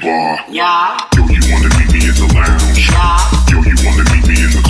bar. Yeah. Yo, you wanna meet me in the lounge. Yeah. Yo, you wanna meet me in the